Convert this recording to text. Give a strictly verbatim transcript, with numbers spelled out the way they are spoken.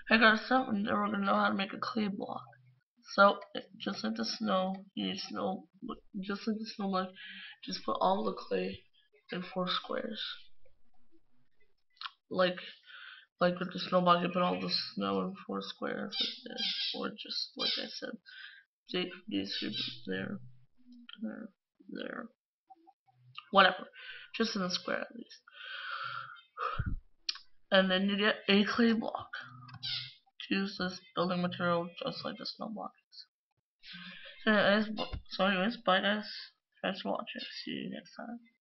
I got stuff, and then we're gonna know how to make a clay block. So just like the snow, you need snow. Just like the snow block, just put all the clay in four squares. Like like with the snow block, you put all the snow in four squares, like this, or just like I said, take these three there, there, there, whatever, just in a square at least. And then you get a clay block. Choose this building material just like the snow block is. So anyways, so anyways, bye guys. Thanks for watching. See you next time.